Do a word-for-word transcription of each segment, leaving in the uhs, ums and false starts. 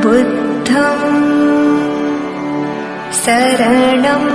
बुद्धं शरणं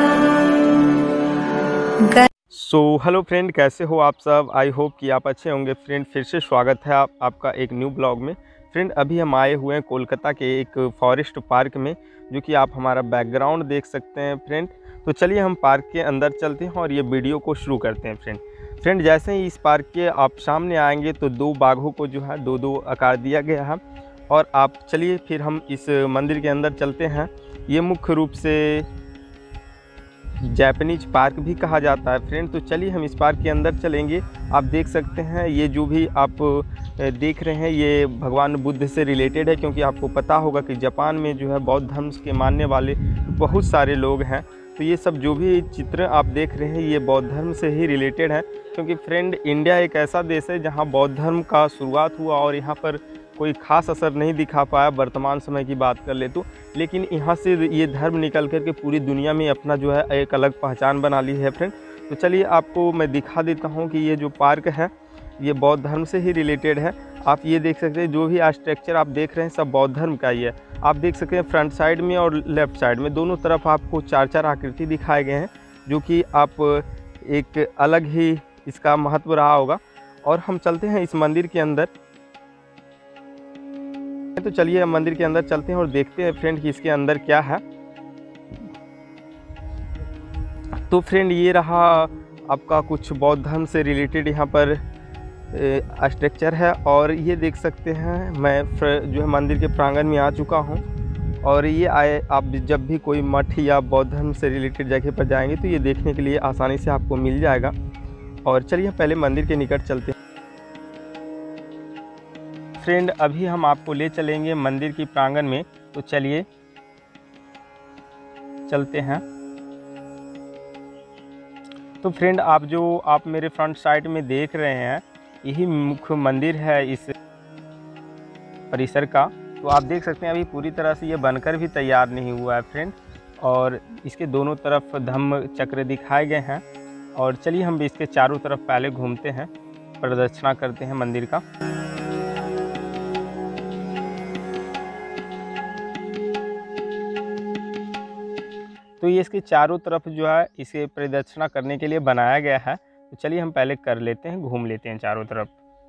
ग। सो हेलो फ्रेंड, कैसे हो आप सब। आई होप कि आप अच्छे होंगे। फ्रेंड फिर से स्वागत है आप आपका एक न्यू ब्लॉग में। फ्रेंड अभी हम आए हुए हैं कोलकाता के एक फॉरेस्ट पार्क में, जो कि आप हमारा बैकग्राउंड देख सकते हैं फ्रेंड। तो चलिए हम पार्क के अंदर चलते हैं और ये वीडियो को शुरू करते हैं फ्रेंड। फ्रेंड जैसे ही इस पार्क के आप सामने आएंगे तो दो बाघों को जो है दो दो आकार दिया गया है। और आप चलिए फिर हम इस मंदिर के अंदर चलते हैं। ये मुख्य रूप से जापानीज पार्क भी कहा जाता है फ्रेंड। तो चलिए हम इस पार्क के अंदर चलेंगे। आप देख सकते हैं ये जो भी आप देख रहे हैं ये भगवान बुद्ध से रिलेटेड है, क्योंकि आपको पता होगा कि जापान में जो है बौद्ध धर्म के मानने वाले बहुत सारे लोग हैं। तो ये सब जो भी चित्र आप देख रहे हैं ये बौद्ध धर्म से ही रिलेटेड है, क्योंकि फ्रेंड इंडिया एक ऐसा देश है जहाँ बौद्ध धर्म का शुरुआत हुआ और यहाँ पर कोई ख़ास असर नहीं दिखा पाया। वर्तमान समय की बात कर ले तो, लेकिन यहाँ से ये धर्म निकल कर के पूरी दुनिया में अपना जो है एक अलग पहचान बना ली है फ्रेंड। तो चलिए आपको मैं दिखा देता हूँ कि ये जो पार्क है ये बौद्ध धर्म से ही रिलेटेड है। आप ये देख सकते हैं जो भी स्ट्रक्चर आप देख रहे हैं सब बौद्ध धर्म का ही है। आप देख सकते हैं फ्रंट साइड में और लेफ़्ट साइड में दोनों तरफ आपको चार चार आकृति दिखाए गए हैं, जो कि आप एक अलग ही इसका महत्व रहा होगा। और हम चलते हैं इस मंदिर के अंदर। तो चलिए हम मंदिर के अंदर चलते हैं और देखते हैं फ्रेंड कि इसके अंदर क्या है। तो फ्रेंड ये रहा आपका कुछ बौद्ध धर्म से रिलेटेड यहाँ पर स्ट्रक्चर है। और ये देख सकते हैं मैं जो है मंदिर के प्रांगण में आ चुका हूँ। और ये आए आप जब भी कोई मठ या बौद्ध धर्म से रिलेटेड जगह पर जाएंगे तो ये देखने के लिए आसानी से आपको मिल जाएगा। और चलिए पहले मंदिर के निकट चलते हैं। फ्रेंड अभी हम आपको ले चलेंगे मंदिर की प्रांगण में। तो चलिए चलते हैं। तो फ्रेंड आप जो आप मेरे फ्रंट साइड में देख रहे हैं यही मुख्य मंदिर है इस परिसर का। तो आप देख सकते हैं अभी पूरी तरह से ये बनकर भी तैयार नहीं हुआ है फ्रेंड। और इसके दोनों तरफ धम्म चक्र दिखाए गए हैं। और चलिए हम भी इसके चारों तरफ पहले घूमते हैं, प्रदक्षिणा करते हैं मंदिर का। तो ये इसके चारों तरफ जो है इसे प्रदक्षिणा करने के लिए बनाया गया है। तो चलिए हम पहले कर लेते हैं, घूम लेते हैं चारों तरफ।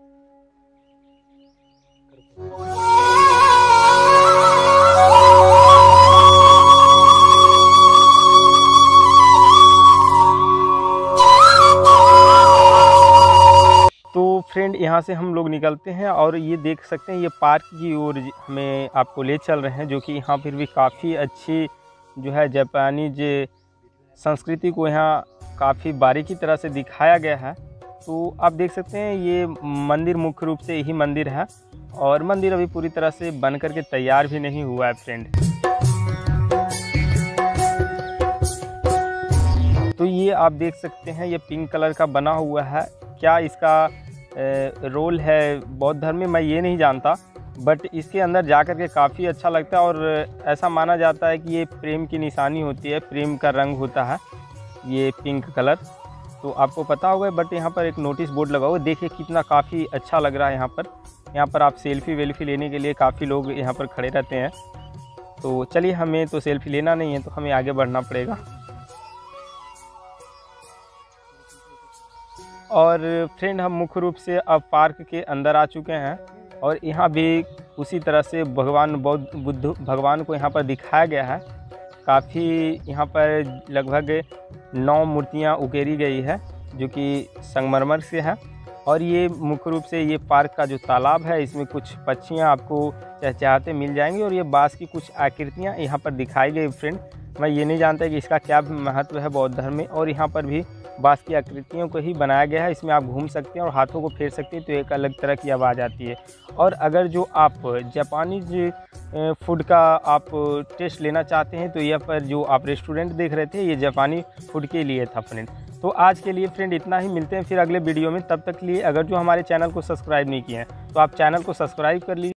तो फ्रेंड यहाँ से हम लोग निकलते हैं और ये देख सकते हैं ये पार्क की ओर हमें आपको ले चल रहे हैं, जो कि यहाँ फिर भी काफ़ी अच्छी जो है जापानीज संस्कृति को यहाँ काफ़ी बारीकी तरह से दिखाया गया है। तो आप देख सकते हैं ये मंदिर मुख्य रूप से यही मंदिर है। और मंदिर अभी पूरी तरह से बन करके तैयार भी नहीं हुआ है फ्रेंड। तो ये आप देख सकते हैं ये पिंक कलर का बना हुआ है। क्या इसका रोल है बौद्ध धर्म में मैं ये नहीं जानता, बट इसके अंदर जा कर के काफ़ी अच्छा लगता है। और ऐसा माना जाता है कि ये प्रेम की निशानी होती है, प्रेम का रंग होता है ये पिंक कलर। तो आपको पता होगा, बट यहाँ पर एक नोटिस बोर्ड लगा हुआ है। देखिए कितना काफ़ी अच्छा लग रहा है यहाँ पर। यहाँ पर आप सेल्फ़ी वेल्फी लेने के लिए काफ़ी लोग यहाँ पर खड़े रहते हैं। तो चलिए हमें तो सेल्फ़ी लेना नहीं है, तो हमें आगे बढ़ना पड़ेगा। और फ्रेंड हम मुख्य रूप से अब पार्क के अंदर आ चुके हैं। और यहाँ भी उसी तरह से भगवान बौद्ध बुद्ध भगवान को यहाँ पर दिखाया गया है। काफ़ी यहाँ पर लगभग नौ मूर्तियाँ उकेरी गई है, जो कि संगमरमर से है। और ये मुख्य रूप से ये पार्क का जो तालाब है इसमें कुछ पक्षियाँ आपको चहचहाते मिल जाएंगी। और ये बाँस की कुछ आकृतियाँ यहाँ पर दिखाई गई फ्रेंड। मैं ये नहीं जानता कि इसका क्या महत्व है बौद्ध धर्म में। और यहाँ पर भी बाँस की आकृतियों को ही बनाया गया है। इसमें आप घूम सकते हैं और हाथों को फेर सकते हैं तो एक अलग तरह की आवाज़ आती है। और अगर जो आप जापानीज फूड का आप टेस्ट लेना चाहते हैं तो यहाँ पर जो आप रेस्टोरेंट देख रहे थे ये जापानी फूड के लिए था फ्रेंड। तो आज के लिए फ्रेंड इतना ही। मिलते हैं फिर अगले वीडियो में। तब तक के लिए अगर जो हमारे चैनल को सब्सक्राइब नहीं किए हैं तो आप चैनल को सब्सक्राइब कर लीजिए।